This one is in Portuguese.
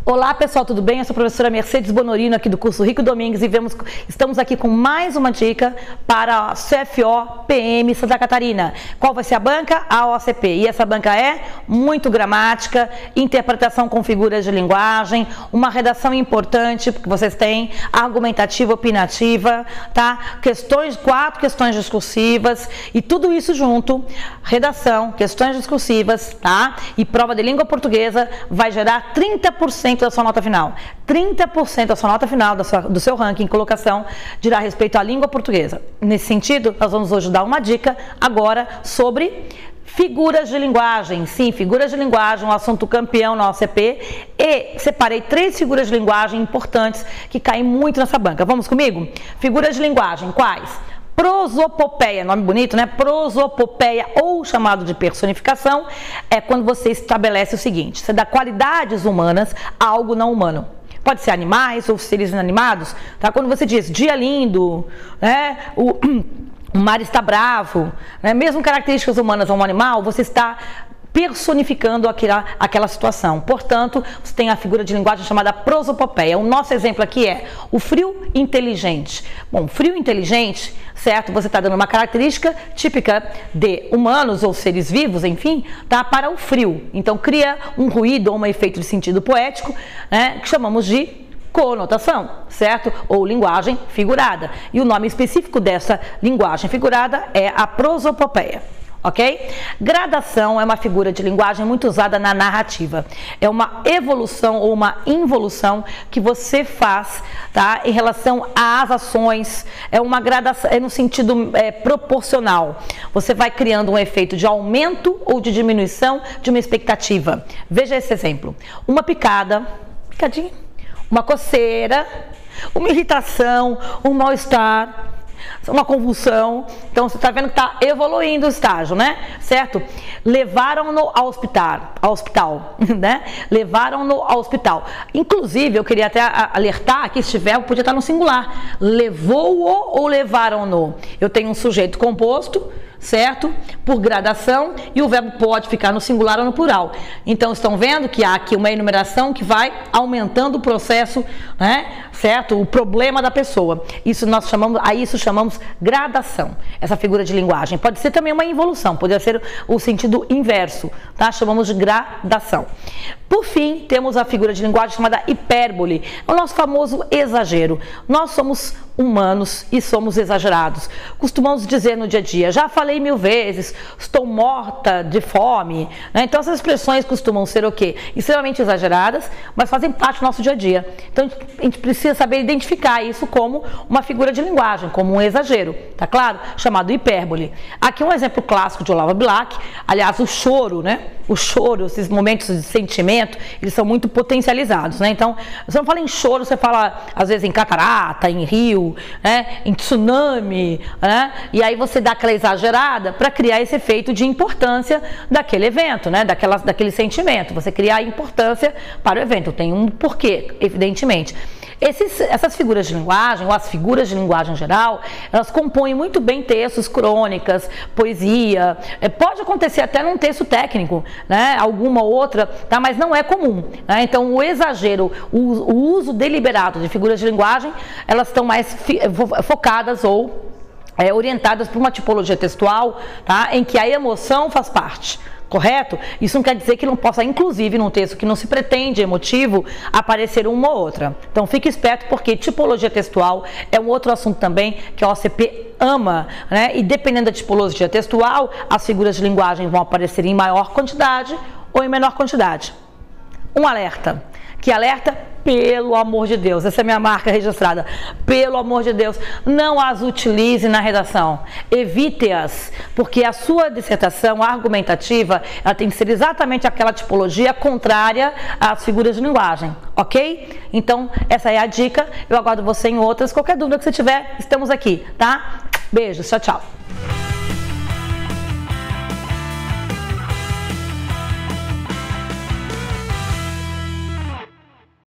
Olá pessoal, tudo bem? Eu sou a professora Mercedes Bonorino aqui do curso Rico Domingues e estamos aqui com mais uma dica para a CFO PM Santa Catarina. Qual vai ser a banca? A OCP. E essa banca é muito gramática, interpretação com figuras de linguagem, uma redação importante porque vocês têm argumentativa, opinativa, tá? Quatro questões discursivas e tudo isso junto, redação, questões discursivas, tá? E prova de língua portuguesa vai gerar 30% da sua nota final. 30% da sua nota final, do seu ranking, colocação, dirá respeito à língua portuguesa. Nesse sentido, nós vamos hoje dar uma dica agora sobre figuras de linguagem. Sim, figuras de linguagem, um assunto campeão na OCP. E separei 3 figuras de linguagem importantes que caem muito nessa banca. Vamos comigo? Figuras de linguagem, quais? Prosopopeia, nome bonito, né? Prosopopeia, ou chamado de personificação, é quando você estabelece o seguinte: você dá qualidades humanas a algo não humano. Pode ser animais ou seres inanimados, tá? Quando você diz dia lindo, né? O mar está bravo, né? Mesmo características humanas a um animal, você está personificando aquela situação. Portanto, você tem a figura de linguagem chamada prosopopeia. O nosso exemplo aqui é o frio inteligente. Bom, frio inteligente, certo? Você está dando uma característica típica de humanos ou seres vivos, enfim, tá? Para o frio. Então, cria um ruído ou um efeito de sentido poético, né? Que chamamos de conotação, certo? Ou linguagem figurada. E o nome específico dessa linguagem figurada é a prosopopeia. Ok? Gradação é uma figura de linguagem muito usada na narrativa. É uma evolução ou uma involução que você faz, tá? Em relação às ações. É uma gradação, é no sentido proporcional. Você vai criando um efeito de aumento ou de diminuição de uma expectativa. Veja esse exemplo. Uma picadinha, uma coceira, uma irritação, um mal-estar, uma convulsão. Então você está vendo que está evoluindo o estágio, né? Certo? Levaram-no ao hospital, né? Levaram-no ao hospital. Inclusive, eu queria até alertar que esse verbo podia estar no singular. Levou-o ou levaram-no? Eu tenho um sujeito composto, certo? Por gradação, e o verbo pode ficar no singular ou no plural. Então, estão vendo que há aqui uma enumeração que vai aumentando o processo, né? Certo? O problema da pessoa. Isso nós chamamos gradação. Essa figura de linguagem pode ser também uma involução, poderia ser o sentido inverso, tá? Chamamos de gradação. Por fim, temos a figura de linguagem chamada hipérbole, o nosso famoso exagero. Nós somos humanos e somos exagerados. Costumamos dizer no dia a dia: já falei 1000 vezes, estou morta de fome, né? Então essas expressões costumam ser o quê? Extremamente exageradas, mas fazem parte do nosso dia a dia. Então a gente precisa saber identificar isso como uma figura de linguagem, como um exagero, tá claro? Chamado hipérbole. Aqui um exemplo clássico de Olavo Bilac, aliás, o choro, né? O choro, esses momentos de sentimento, eles são muito potencializados, né? Então, você não fala em choro, você fala às vezes em catarata, em rio, né? Em tsunami, né? E aí você dá aquela exagerada para criar esse efeito de importância daquele evento, né? Daquele sentimento. Você cria a importância para o evento. Tem um porquê, evidentemente. Essas figuras de linguagem, ou as figuras de linguagem em geral, elas compõem muito bem textos, crônicas, poesia. Pode acontecer até num texto técnico, né? Alguma outra, tá? Mas não é comum, né? Então, o exagero, o uso deliberado de figuras de linguagem, elas estão mais focadas ou orientadas por uma tipologia textual, tá? Em que a emoção faz parte. Correto? Isso não quer dizer que não possa, inclusive, num texto que não se pretende emotivo, aparecer uma ou outra. Então, fique esperto, porque tipologia textual é um outro assunto também que a OCP ama, né? E dependendo da tipologia textual, as figuras de linguagem vão aparecer em maior quantidade ou em menor quantidade. Um alerta. Que alerta? Pelo amor de Deus, essa é a minha marca registrada. Pelo amor de Deus, não as utilize na redação. Evite-as, porque a sua dissertação argumentativa, ela tem que ser exatamente aquela tipologia contrária às figuras de linguagem, ok? Então, essa é a dica. Eu aguardo você em outras. Qualquer dúvida que você tiver, estamos aqui, tá? Beijos, tchau, tchau.